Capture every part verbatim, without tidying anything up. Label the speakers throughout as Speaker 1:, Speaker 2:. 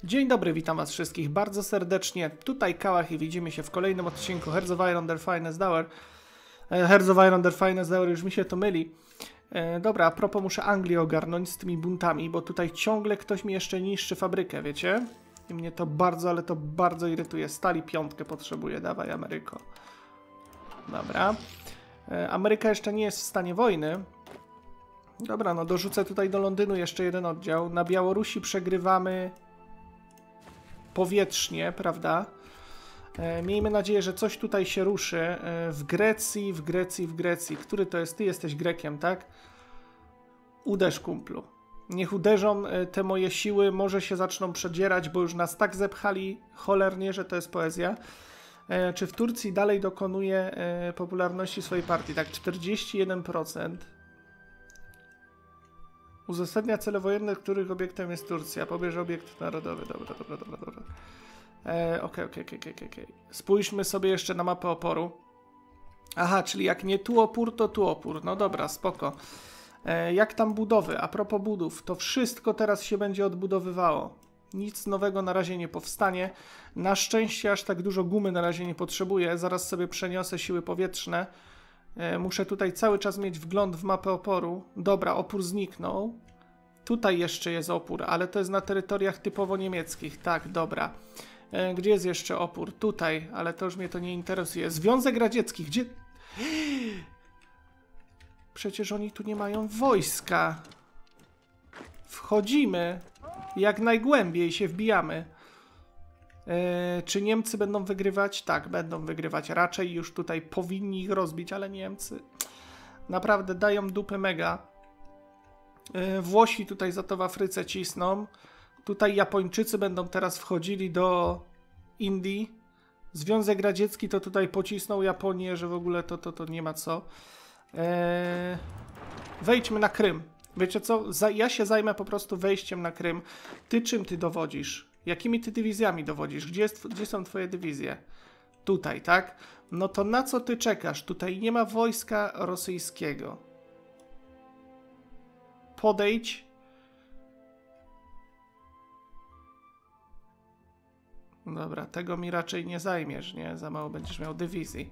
Speaker 1: Dzień dobry, witam was wszystkich bardzo serdecznie. Tutaj Kałach i widzimy się w kolejnym odcinku Hearts of Iron The Finest Hour. Hearts of Iron The Finest Hour, już mi się to myli. E, dobra, a propos muszę Anglię ogarnąć z tymi buntami, bo tutaj ciągle ktoś mi jeszcze niszczy fabrykę, wiecie? I mnie to bardzo, ale to bardzo irytuje. Stali piątkę potrzebuję, dawaj Ameryko. Dobra. E, Ameryka jeszcze nie jest w stanie wojny. Dobra, no dorzucę tutaj do Londynu jeszcze jeden oddział. Na Białorusi przegrywamy powietrznie, prawda? E, miejmy nadzieję, że coś tutaj się ruszy. E, w Grecji, w Grecji, w Grecji. Który to jest? Ty jesteś Grekiem, tak? Uderz, kumplu. Niech uderzą e, te moje siły, może się zaczną przedzierać, bo już nas tak zepchali cholernie, że to jest poezja. E, czy w Turcji dalej dokonuje e, popularności swojej partii? Tak, czterdzieści jeden procent. Uzasadnia cele wojenne, których obiektem jest Turcja. Pobierze obiekt narodowy. Dobra, dobra, dobra, dobra. Okej, okej, okej, okej, okej. Spójrzmy sobie jeszcze na mapę oporu. Aha, czyli jak nie tu opór, to tu opór. No dobra, spoko. E, jak tam budowy? A propos budów, to wszystko teraz się będzie odbudowywało. Nic nowego na razie nie powstanie. Na szczęście aż tak dużo gumy na razie nie potrzebuję. Zaraz sobie przeniosę siły powietrzne. Muszę tutaj cały czas mieć wgląd w mapę oporu. Dobra, opór zniknął. Tutaj jeszcze jest opór, ale to jest na terytoriach typowo niemieckich. Tak, dobra. Gdzie jest jeszcze opór? Tutaj, ale to już mnie to nie interesuje. Związek Radziecki, gdzie... Przecież oni tu nie mają wojska. Wchodzimy. Jak najgłębiej się wbijamy. Yy, czy Niemcy będą wygrywać? Tak, będą wygrywać. Raczej już tutaj powinni ich rozbić, ale Niemcy naprawdę dają dupy mega. Yy, Włosi tutaj za to w Afryce cisną. Tutaj Japończycy będą teraz wchodzili do Indii. Związek Radziecki to tutaj pocisnął Japonię, że w ogóle to, to, to nie ma co. Yy, wejdźmy na Krym. Wiecie co? Za, ja się zajmę po prostu wejściem na Krym. Ty czym ty dowodzisz? Jakimi ty dywizjami dowodzisz? Gdzie, jest, gdzie są twoje dywizje? Tutaj, tak? No to na co ty czekasz? Tutaj nie ma wojska rosyjskiego. Podejdź. Dobra, tego mi raczej nie zajmiesz, nie? Za mało będziesz miał dywizji.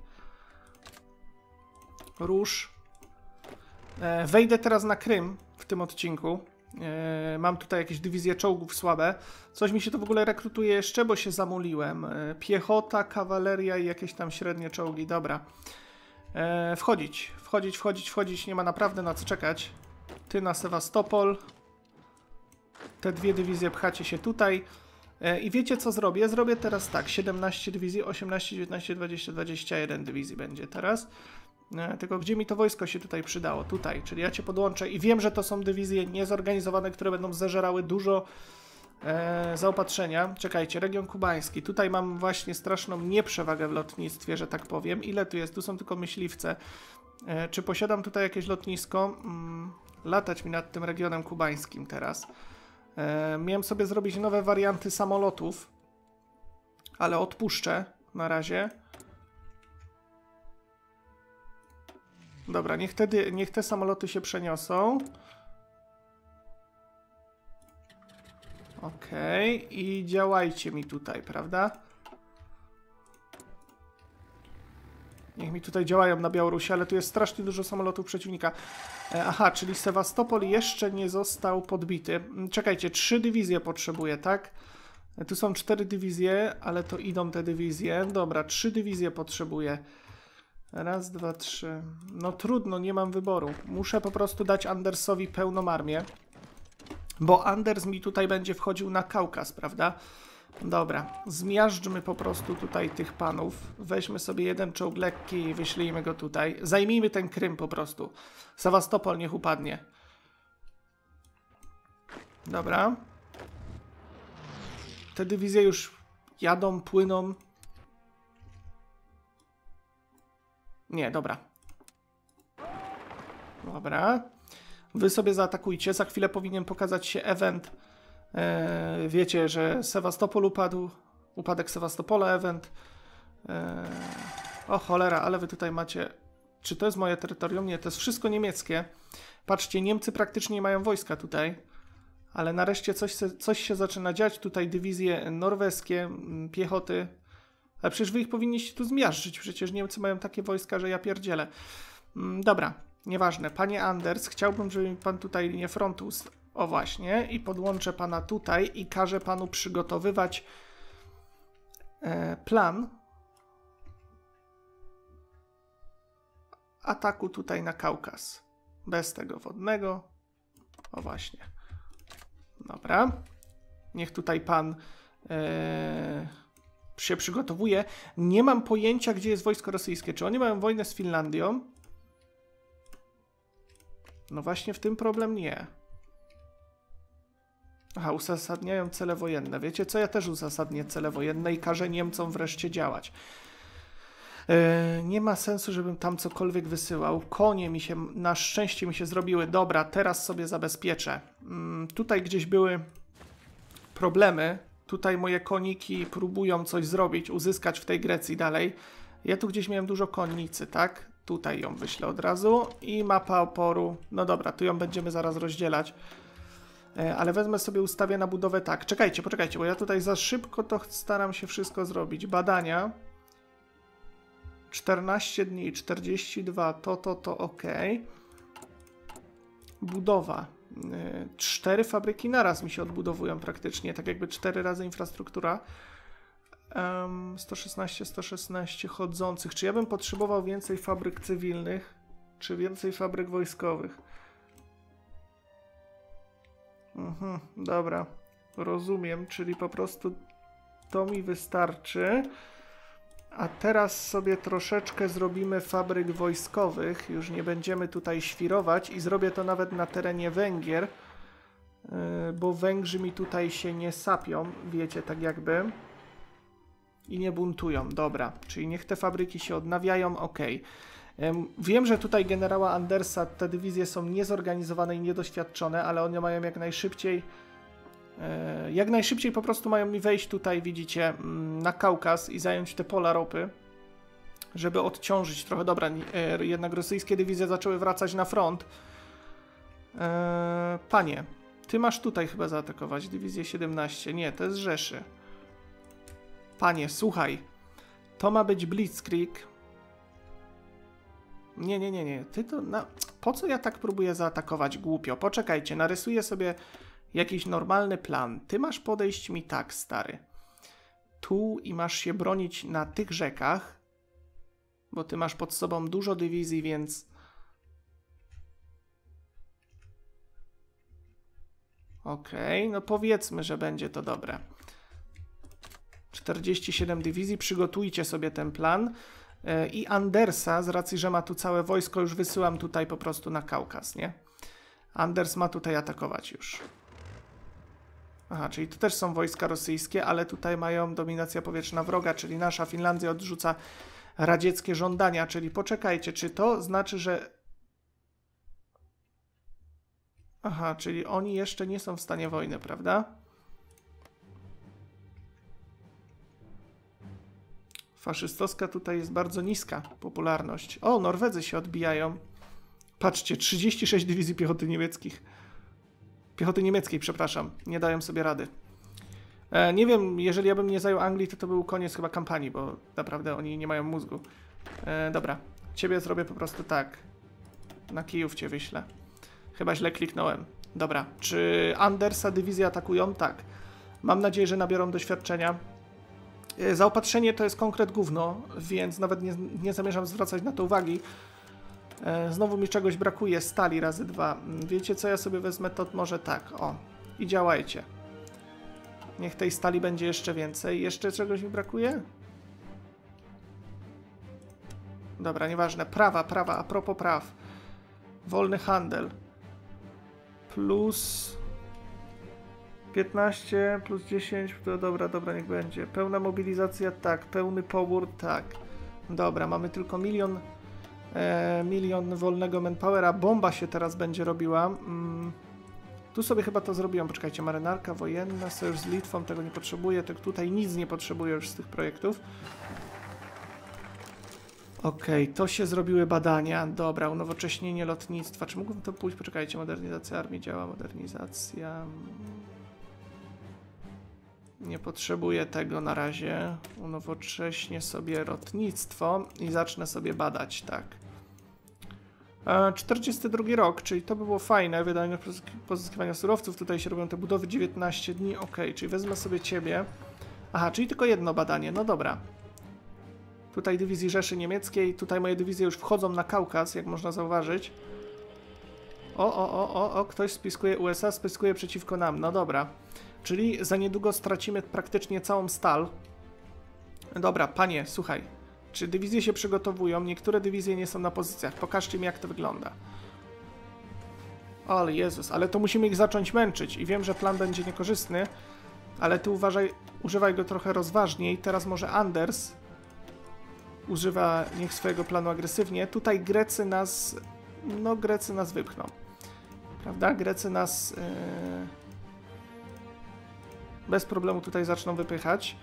Speaker 1: Rusz. E, wejdę teraz na Krym w tym odcinku. Yy, mam tutaj jakieś dywizje czołgów słabe. Coś mi się to w ogóle rekrutuje jeszcze, bo się zamuliłem. Yy, piechota, kawaleria i jakieś tam średnie czołgi. Dobra. Yy, wchodzić, wchodzić, wchodzić, wchodzić. Nie ma naprawdę na co czekać. Ty na Sewastopol. Te dwie dywizje pchacie się tutaj. Yy, I wiecie co zrobię? Zrobię teraz tak. siedemnaście dywizji, osiemnaście, dziewiętnaście, dwadzieścia, dwadzieścia jeden dywizji będzie teraz. Tylko gdzie mi to wojsko się tutaj przydało? Tutaj, czyli ja cię podłączę i wiem, że to są dywizje niezorganizowane, które będą zeżerały dużo e, zaopatrzenia. Czekajcie, region kubański. Tutaj mam właśnie straszną nieprzewagę w lotnictwie, że tak powiem. Ile tu jest? Tu są tylko myśliwce. E, czy posiadam tutaj jakieś lotnisko? Mm, latać mi nad tym regionem kubańskim teraz. E, miałem sobie zrobić nowe warianty samolotów, ale odpuszczę na razie. Dobra, niech, tedy, niech te samoloty się przeniosą. Okej, okay. I działajcie mi tutaj, prawda? Niech mi tutaj działają na Białorusi, ale tu jest strasznie dużo samolotów przeciwnika. E, aha, czyli Sewastopol jeszcze nie został podbity. Czekajcie, trzy dywizje potrzebuję, tak? E, tu są cztery dywizje, ale to idą te dywizje. Dobra, trzy dywizje potrzebuję. Raz, dwa, trzy. No trudno, nie mam wyboru. Muszę po prostu dać Andersowi pełną armię. Bo Anders mi tutaj będzie wchodził na Kaukaz, prawda? Dobra, zmiażdżmy po prostu tutaj tych panów. Weźmy sobie jeden czołg lekki i wyślijmy go tutaj. Zajmijmy ten Krym po prostu. Sewastopol niech upadnie. Dobra. Te dywizje już jadą, płyną. Nie, dobra. Dobra. Wy sobie zaatakujcie. Za chwilę powinien pokazać się event. Eee, wiecie, że Sewastopol upadł. Upadek Sewastopola event. Eee, o cholera, ale wy tutaj macie... Czy to jest moje terytorium? Nie, to jest wszystko niemieckie. Patrzcie, Niemcy praktycznie nie mają wojska tutaj. Ale nareszcie coś, coś się zaczyna dziać. Tutaj dywizje norweskie, piechoty. Ale przecież wy ich powinniście tu zmiażdżyć. Przecież Niemcy mają takie wojska, że ja pierdzielę. Dobra, nieważne. Panie Anders, chciałbym, żeby mi pan tutaj linię frontu... O właśnie. I podłączę pana tutaj i każę panu przygotowywać e, plan ataku tutaj na Kaukaz. Bez tego wodnego. O właśnie. Dobra. Niech tutaj pan e, się przygotowuje. Nie mam pojęcia, gdzie jest wojsko rosyjskie. Czy oni mają wojnę z Finlandią? No właśnie w tym problem nie. Aha, uzasadniają cele wojenne. Wiecie co? Ja też uzasadnię cele wojenne i każę Niemcom wreszcie działać. Yy, nie ma sensu, żebym tam cokolwiek wysyłał. Konie mi się, na szczęście mi się zrobiły. Dobra, teraz sobie zabezpieczę. Yy, tutaj gdzieś były problemy. Tutaj moje koniki próbują coś zrobić, uzyskać w tej Grecji dalej. Ja tu gdzieś miałem dużo konnicy, tak? Tutaj ją wyślę od razu. I mapa oporu. No dobra, tu ją będziemy zaraz rozdzielać. Yy, ale wezmę sobie, ustawię na budowę tak. Czekajcie, poczekajcie, bo ja tutaj za szybko to staram się wszystko zrobić. Badania. czternaście dni, czterdzieści dwa, to, to, to ok. Budowa. Yy, cztery fabryki naraz mi się odbudowują praktycznie, tak jakby cztery razy infrastruktura. Um, sto szesnaście, sto szesnaście chodzących. Czy ja bym potrzebował więcej fabryk cywilnych, czy więcej fabryk wojskowych? Mhm, dobra, rozumiem, czyli po prostu to mi wystarczy. A teraz sobie troszeczkę zrobimy fabryk wojskowych. Już nie będziemy tutaj świrować i zrobię to nawet na terenie Węgier, yy, bo Węgrzy mi tutaj się nie sapią, wiecie, tak jakby. I nie buntują. Dobra, czyli niech te fabryki się odnawiają, ok. Yy, wiem, że tutaj generała Andersa te dywizje są niezorganizowane i niedoświadczone, ale one mają jak najszybciej Jak najszybciej po prostu mają mi wejść tutaj, widzicie, na Kaukaz i zająć te pola ropy, żeby odciążyć trochę. Dobra, jednak rosyjskie dywizje zaczęły wracać na front. Panie, ty masz tutaj chyba zaatakować dywizję siedemnaście. Nie, to jest Rzeszy. Panie, słuchaj, to ma być Blitzkrieg. Nie, nie, nie, nie. Ty to... Na... Po co ja tak próbuję zaatakować głupio? Poczekajcie, narysuję sobie jakiś normalny plan. Ty masz podejść mi tak, stary. Tu i masz się bronić na tych rzekach, bo ty masz pod sobą dużo dywizji, więc... Okej, okay, no powiedzmy, że będzie to dobre. czterdzieści siedem dywizji, przygotujcie sobie ten plan. I Andersa, z racji, że ma tu całe wojsko, już wysyłam tutaj po prostu na Kaukaz, nie? Anders ma tutaj atakować już. Aha, czyli to też są wojska rosyjskie, ale tutaj mają dominacja powietrzna wroga, czyli nasza Finlandia odrzuca radzieckie żądania, czyli poczekajcie, czy to znaczy, że... Aha, czyli oni jeszcze nie są w stanie wojny, prawda? Faszystowska tutaj jest bardzo niska popularność. O, Norwedzy się odbijają. Patrzcie, trzydzieści sześć dywizji piechoty niemieckich. Piechoty niemieckiej, przepraszam. Nie dają sobie rady. E, nie wiem, jeżeli ja bym nie zajął Anglii, to to był koniec chyba kampanii, bo naprawdę oni nie mają mózgu. E, dobra, ciebie zrobię po prostu tak. Na Kijów cię wyślę. Chyba źle kliknąłem. Dobra, czy Andersa dywizje atakują? Tak. Mam nadzieję, że nabiorą doświadczenia. Zaopatrzenie to jest konkret gówno, więc nawet nie, nie zamierzam zwracać na to uwagi. E, znowu mi czegoś brakuje, stali razy dwa. Wiecie co, ja sobie wezmę to może tak, o. I działajcie. Niech tej stali będzie jeszcze więcej. Jeszcze czegoś mi brakuje? Dobra, nieważne. Prawa, prawa, a propos praw. Wolny handel. Plus... piętnaście plus dziesięć, to dobra, dobra, niech będzie. Pełna mobilizacja, tak. Pełny pobór, tak. Dobra, mamy tylko milion e, milion wolnego manpowera. Bomba się teraz będzie robiła. Mm. Tu sobie chyba to zrobiłam. Poczekajcie, marynarka wojenna, sojusz z Litwą, tego nie potrzebuję. Tak tutaj nic nie potrzebuję już z tych projektów. Okej, okay, to się zrobiły badania. Dobra, unowocześnienie lotnictwa. Czy mógłbym to pójść? Poczekajcie, modernizacja armii działa, modernizacja... Nie potrzebuję tego na razie. Unowocześnię sobie lotnictwo i zacznę sobie badać, tak. czterdziesty drugi rok, czyli to by było fajne. Wydajność pozyskiwania surowców. Tutaj się robią te budowy dziewiętnaście dni. Ok, czyli wezmę sobie ciebie. Aha, czyli tylko jedno badanie. No dobra. Tutaj dywizji Rzeszy Niemieckiej. Tutaj moje dywizje już wchodzą na Kaukaz, jak można zauważyć. O, o, o, o, o. Ktoś spiskuje U S A, spiskuje przeciwko nam. No dobra. Czyli za niedługo stracimy praktycznie całą stal. Dobra, panie, słuchaj. Czy dywizje się przygotowują? Niektóre dywizje nie są na pozycjach. Pokażcie mi, jak to wygląda. O, Jezus, ale to musimy ich zacząć męczyć. I wiem, że plan będzie niekorzystny, ale ty uważaj, używaj go trochę rozważniej. Teraz może Anders używa niech swojego planu agresywnie. Tutaj Grecy nas... No, Grecy nas wypchną. Prawda? Grecy nas... Yy... bez problemu tutaj zaczną wypychać.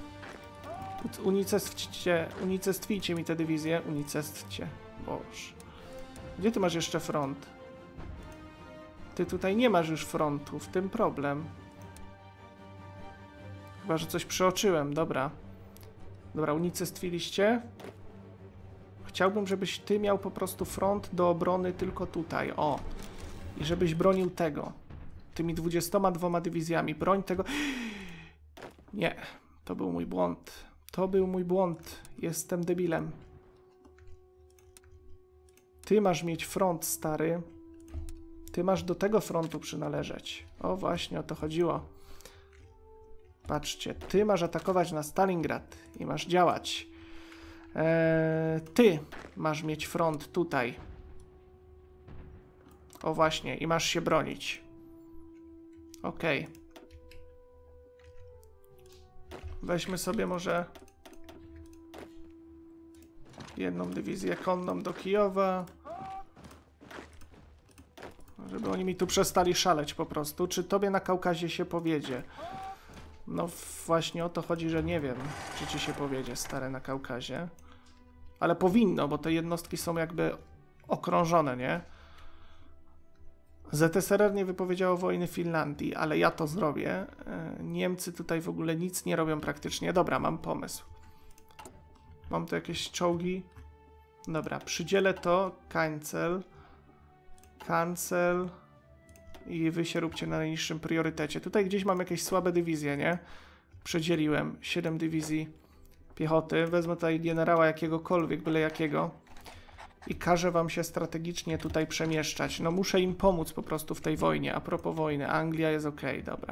Speaker 1: Unicestwcie, unicestwijcie mi te dywizje. Unicestwcie. Boże. Gdzie ty masz jeszcze front? Ty tutaj nie masz już frontu. W tym problem. Chyba, że coś przeoczyłem. Dobra. Dobra, unicestwiliście. Chciałbym, żebyś ty miał po prostu front do obrony tylko tutaj. O. I żebyś bronił tego. Tymi dwudziestoma dwoma dywizjami. Broń tego... Nie. To był mój błąd. To był mój błąd. Jestem debilem. Ty masz mieć front, stary. Ty masz do tego frontu przynależeć. O, właśnie o to chodziło. Patrzcie. Ty masz atakować na Stalingrad i masz działać. Eee, ty masz mieć front tutaj. O, właśnie. I masz się bronić. Okej. Okay. Weźmy sobie może jedną dywizję konną do Kijowa. Żeby oni mi tu przestali szaleć po prostu. Czy tobie na Kaukazie się powiedzie? No właśnie o to chodzi, że nie wiem, czy ci się powiedzie, stare, na Kaukazie. Ale powinno, bo te jednostki są jakby okrążone, nie? Z S R R nie wypowiedziało wojny Finlandii, ale ja to zrobię. Niemcy tutaj w ogóle nic nie robią praktycznie. Dobra, mam pomysł. Mam tu jakieś czołgi. Dobra, przydzielę to. Cancel. Cancel. I wy się róbcie na najniższym priorytecie. Tutaj gdzieś mam jakieś słabe dywizje, nie? Przedzieliłem siedem dywizji piechoty. Wezmę tutaj generała jakiegokolwiek, byle jakiego. I każę wam się strategicznie tutaj przemieszczać. No muszę im pomóc po prostu w tej wojnie. A propos wojny, Anglia jest ok, dobra.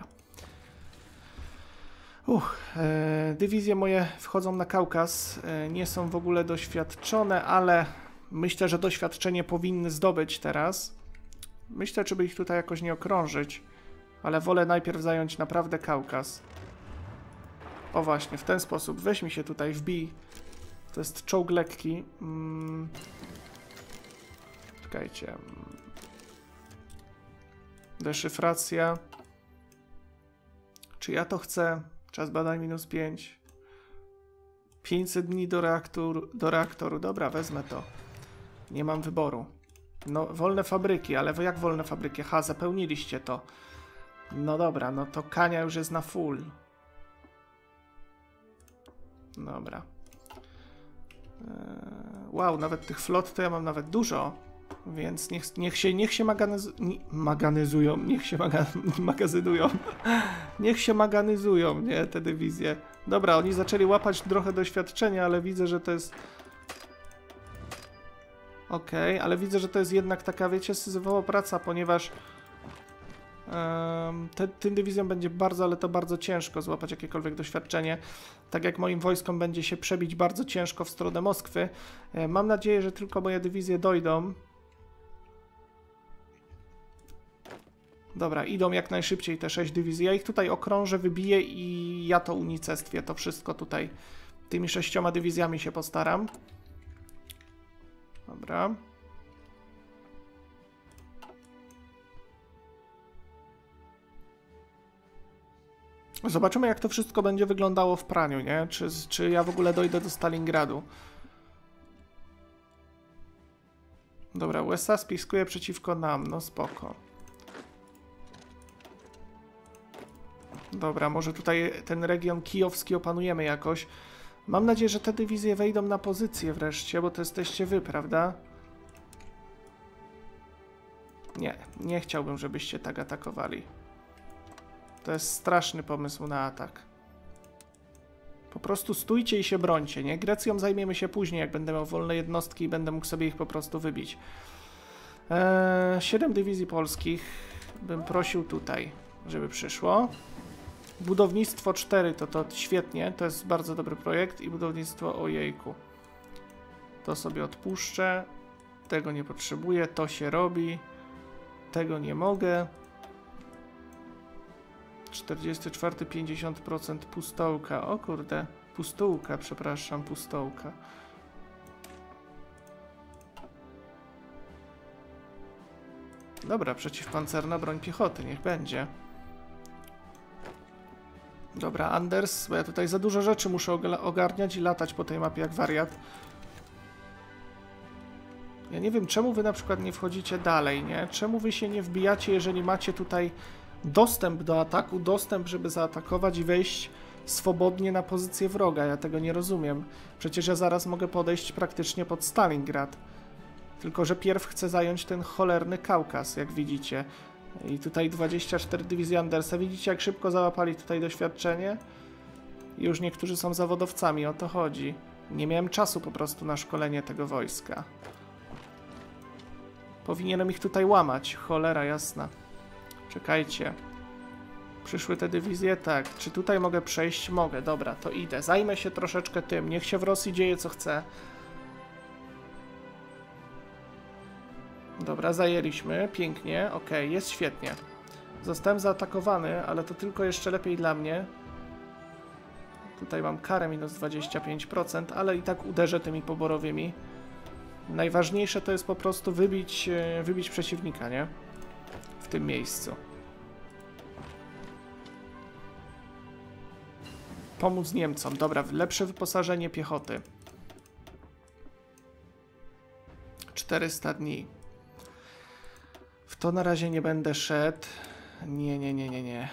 Speaker 1: Uch, e, dywizje moje wchodzą na Kaukaz. E, nie są w ogóle doświadczone, ale myślę, że doświadczenie powinny zdobyć teraz. Myślę, żeby ich tutaj jakoś nie okrążyć, ale wolę najpierw zająć naprawdę Kaukaz. O właśnie, w ten sposób. Weź mi się tutaj, wbij. To jest czołg lekki. Hmm. Czekajcie. Deszyfracja. Czy ja to chcę? Czas badań minus pięć. pięćset dni do, reaktor, do reaktoru. Dobra, wezmę to. Nie mam wyboru. No, wolne fabryki, ale wy jak wolne fabryki? Ha, zapełniliście to. No dobra, no to Kania już jest na full. Dobra. Eee, wow, nawet tych flot to ja mam nawet dużo. Więc niech, niech się, niech się magazyz, nie, magazyzują, niech się maga, magazynują. Niech się magazyzują, nie, te dywizje. Dobra, oni zaczęli łapać trochę doświadczenia, ale widzę, że to jest... Okej, okay, ale widzę, że to jest jednak taka, wiecie, syzyfowa praca, ponieważ um, te, tym dywizjom będzie bardzo, ale to bardzo ciężko złapać jakiekolwiek doświadczenie. Tak jak moim wojskom będzie się przebić bardzo ciężko w stronę Moskwy. E, mam nadzieję, że tylko moje dywizje dojdą. Dobra, idą jak najszybciej te sześć dywizji. Ja ich tutaj okrążę, wybiję i ja to unicestwię. To wszystko tutaj tymi sześcioma dywizjami się postaram. Dobra. Zobaczymy, jak to wszystko będzie wyglądało w praniu, nie? Czy, czy ja w ogóle dojdę do Stalingradu. Dobra, U S A spiskuje przeciwko nam, no spoko. Dobra, może tutaj ten region kijowski opanujemy jakoś. Mam nadzieję, że te dywizje wejdą na pozycję wreszcie, bo to jesteście wy, prawda? Nie, nie chciałbym, żebyście tak atakowali. To jest straszny pomysł na atak. Po prostu stójcie i się brońcie, nie? Grecją zajmiemy się później, jak będę miał wolne jednostki i będę mógł sobie ich po prostu wybić. Eee, siedem dywizji polskich bym prosił tutaj, żeby przyszło. Budownictwo cztery to to świetnie, to jest bardzo dobry projekt i budownictwo, ojejku. To sobie odpuszczę, tego nie potrzebuję, to się robi, tego nie mogę. czterdzieści cztery, pięćdziesiąt procent pustołka, o kurde, pustułka, przepraszam, pustołka. Dobra, przeciwpancerna broń piechoty, niech będzie. Dobra, Anders, bo ja tutaj za dużo rzeczy muszę ogarniać i latać po tej mapie jak wariat. Ja nie wiem, czemu wy na przykład nie wchodzicie dalej, nie? Czemu wy się nie wbijacie, jeżeli macie tutaj dostęp do ataku, dostęp, żeby zaatakować i wejść swobodnie na pozycję wroga? Ja tego nie rozumiem. Przecież ja zaraz mogę podejść praktycznie pod Stalingrad. Tylko że pierw chcę zająć ten cholerny Kaukaz, jak widzicie. I tutaj dwadzieścia cztery dywizje Andersa. Widzicie, jak szybko załapali tutaj doświadczenie? I już niektórzy są zawodowcami, o to chodzi. Nie miałem czasu po prostu na szkolenie tego wojska. Powinienem ich tutaj łamać, cholera jasna. Czekajcie. Przyszły te dywizje? Tak. Czy tutaj mogę przejść? Mogę, dobra, to idę. Zajmę się troszeczkę tym. Niech się w Rosji dzieje co chce. Dobra, zajęliśmy. Pięknie. Ok, jest świetnie. Zostałem zaatakowany, ale to tylko jeszcze lepiej dla mnie. Tutaj mam karę minus dwadzieścia pięć procent, ale i tak uderzę tymi poborowymi. Najważniejsze to jest po prostu wybić, wybić przeciwnika, nie? W tym miejscu. Pomóc Niemcom. Dobra, lepsze wyposażenie piechoty. czterysta dni. W to na razie nie będę szedł. Nie, nie, nie, nie, nie.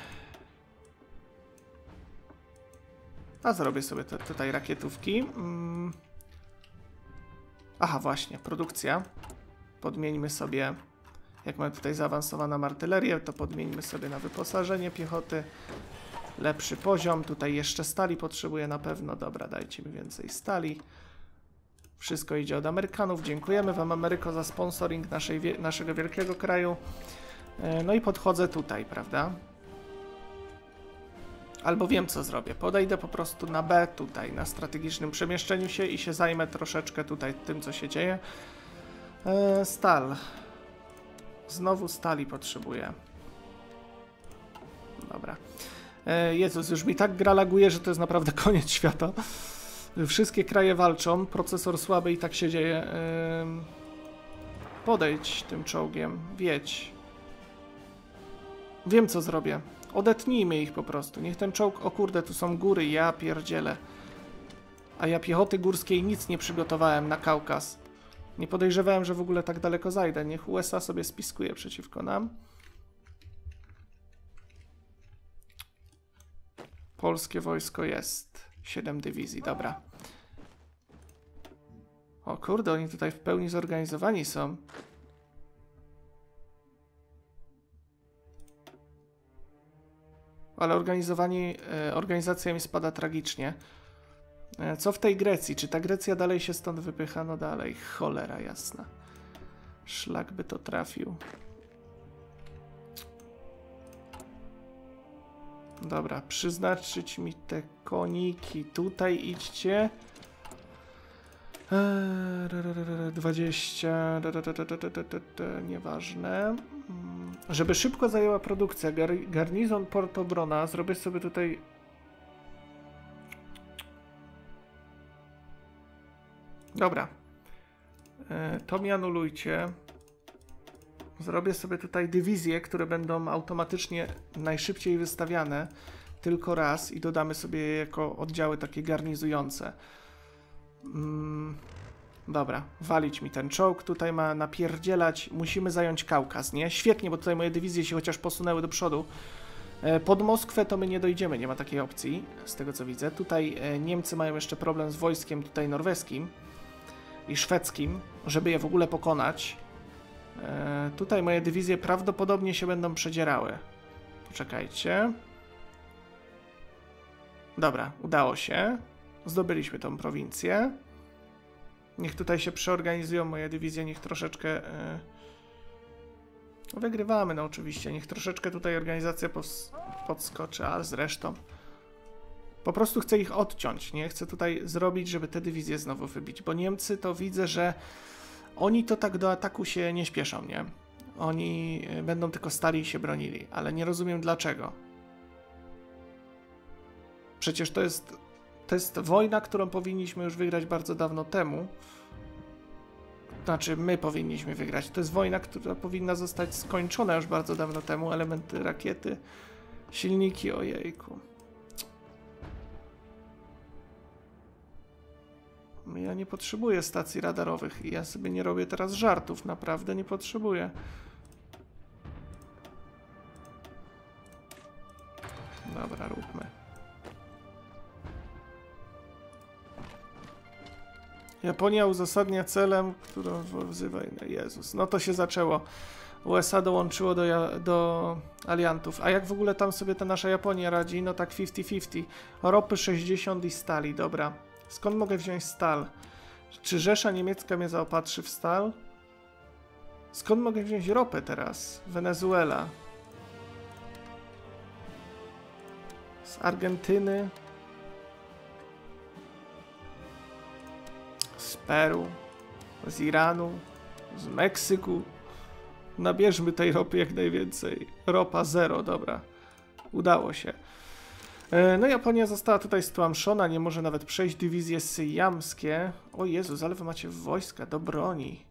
Speaker 1: A zrobię sobie to, tutaj rakietówki. Mm. Aha, właśnie, produkcja. Podmieńmy sobie, jak mamy tutaj zaawansowaną artylerię, to podmieńmy sobie na wyposażenie piechoty. Lepszy poziom. Tutaj jeszcze stali potrzebuję na pewno. Dobra, dajcie mi więcej stali. Wszystko idzie od Amerykanów. Dziękujemy wam, Ameryko, za sponsoring naszej, naszego wielkiego kraju. No i podchodzę tutaj, prawda? Albo wiem, co zrobię. Podejdę po prostu na B tutaj, na strategicznym przemieszczeniu się i się zajmę troszeczkę tutaj tym, co się dzieje. Eee, stal. Znowu stali potrzebuję. Dobra. Eee, Jezus, już mi tak gra laguje, że to jest naprawdę koniec świata. Wszystkie kraje walczą, procesor słaby i tak się dzieje. Eee, podejdź tym czołgiem, wiedź. Wiem, co zrobię. Odetnijmy ich po prostu. Niech ten czołg... O kurde, tu są góry, ja pierdzielę. A ja piechoty górskiej nic nie przygotowałem na Kaukaz. Nie podejrzewałem, że w ogóle tak daleko zajdę. Niech U S A sobie spiskuje przeciwko nam. Polskie wojsko jest. siedem dywizji, dobra. O kurde, oni tutaj w pełni zorganizowani są. Ale organizowani, e, organizacja mi spada tragicznie. E, co w tej Grecji? Czy ta Grecja dalej się stąd wypycha? No dalej, cholera jasna. Szlak by to trafił. Dobra, przyznaczyć mi te koniki. Tutaj idźcie. Eee, dwadzieścia. Nieważne. Żeby szybko zajęła produkcja. Gar garnizon Portobrona. Zrobię sobie tutaj... Dobra. Eee, to mi anulujcie. Zrobię sobie tutaj dywizje, które będą automatycznie najszybciej wystawiane tylko raz i dodamy sobie je jako oddziały takie garnizujące. Hmm. Dobra, walić mi ten czołg, tutaj ma napierdzielać, musimy zająć Kaukaz, nie? Świetnie, bo tutaj moje dywizje się chociaż posunęły do przodu. Pod Moskwę to my nie dojdziemy, nie ma takiej opcji, z tego co widzę. Tutaj Niemcy mają jeszcze problem z wojskiem tutaj norweskim i szwedzkim, żeby je w ogóle pokonać. Tutaj moje dywizje prawdopodobnie się będą przedzierały. Poczekajcie. Dobra, udało się. Zdobyliśmy tą prowincję. Niech tutaj się przeorganizują moje dywizje, niech troszeczkę... Yy... Wygrywamy, no oczywiście. Niech troszeczkę tutaj organizacja podskoczy, ale zresztą... Po prostu chcę ich odciąć, nie? Chcę tutaj zrobić, żeby te dywizje znowu wybić, bo Niemcy to widzę, że oni to tak do ataku się nie śpieszą, nie? Oni będą tylko stali i się bronili, ale nie rozumiem dlaczego. Przecież to jest, to jest wojna, którą powinniśmy już wygrać bardzo dawno temu. Znaczy, my powinniśmy wygrać. To jest wojna, która powinna zostać skończona już bardzo dawno temu. Elementy rakiety, silniki, ojejku. Ja nie potrzebuję stacji radarowych i ja sobie nie robię teraz żartów. Naprawdę nie potrzebuję. Dobra, róbmy. Japonia uzasadnia celem, którą wzywa... Jezus, no to się zaczęło. U S A dołączyło do, do aliantów. A jak w ogóle tam sobie ta nasza Japonia radzi? No tak pięćdziesiąt pięćdziesiąt. Ropy sześćdziesiąt i stali, dobra. Skąd mogę wziąć stal? Czy Rzesza Niemiecka mnie zaopatrzy w stal? Skąd mogę wziąć ropę teraz? Wenezuela. Z Argentyny. Z Peru. Z Iranu. Z Meksyku. Nabierzmy tej ropy jak najwięcej. Ropa zero, dobra. Udało się. No Japonia została tutaj stłamszona, nie może nawet przejść. Dywizje syjamskie. O Jezus, ale wy macie wojska do broni.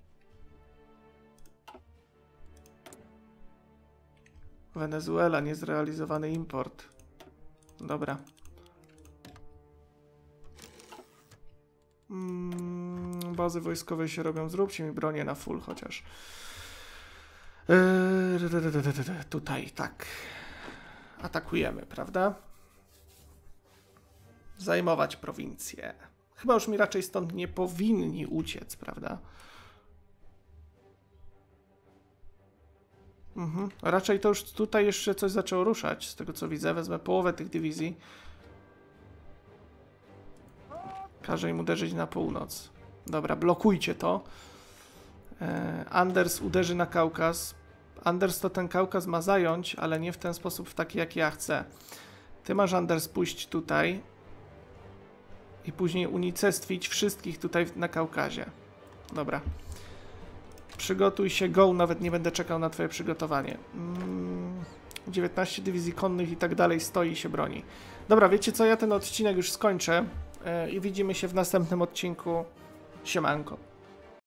Speaker 1: Wenezuela, niezrealizowany import. Dobra. Mm, bazy wojskowe się robią, zróbcie mi bronię na full chociaż. Eee, tutaj, tak. Atakujemy, prawda? Zajmować prowincję. Chyba już mi raczej stąd nie powinni uciec, prawda? Mhm. Raczej to już tutaj jeszcze coś zaczęło ruszać, z tego co widzę. Wezmę połowę tych dywizji. Każę im uderzyć na północ. Dobra, blokujcie to. E, Anders uderzy na Kaukaz. Anders to ten Kaukaz ma zająć, ale nie w ten sposób, w taki jak ja chcę. Ty masz, Anders, pójść tutaj i później unicestwić wszystkich tutaj na Kaukazie. Dobra. Przygotuj się, go, nawet nie będę czekał na twoje przygotowanie. Mm, dziewiętnaście dywizji konnych i tak dalej stoi i się broni. Dobra, wiecie co, ja ten odcinek już skończę yy, i widzimy się w następnym odcinku. Siemanko.